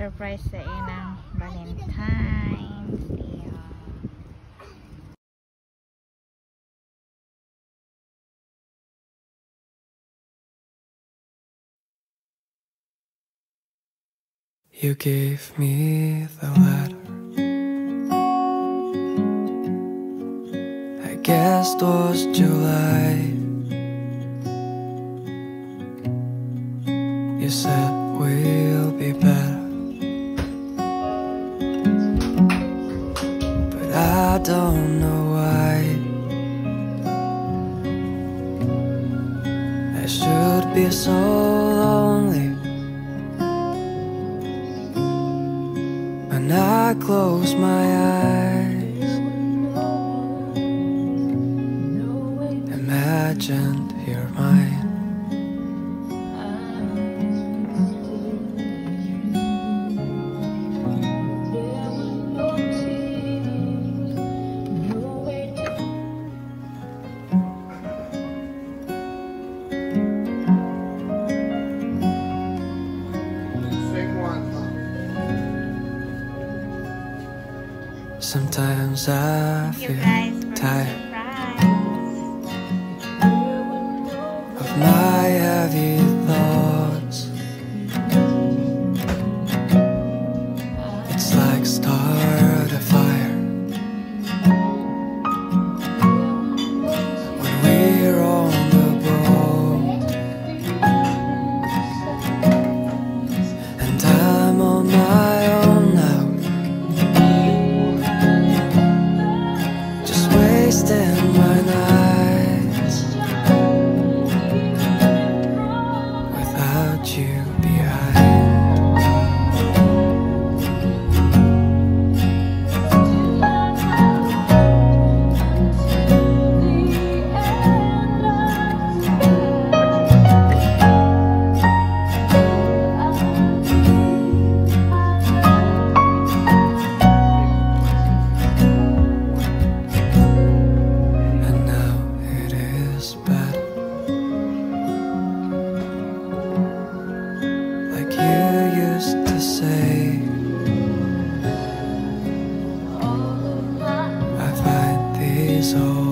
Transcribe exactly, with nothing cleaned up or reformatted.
surprise sa inang Valentine's Day. You gave me the letter. I guess it was July. You said we'll be better, but I don't know why. I should be so lonely. When I close my eyes, imagined you're mine. Sometimes I feel tired of my heavy thoughts. It's like start a fire when we're on the boat, and I'm on my own now, wasting my nights without you behind. So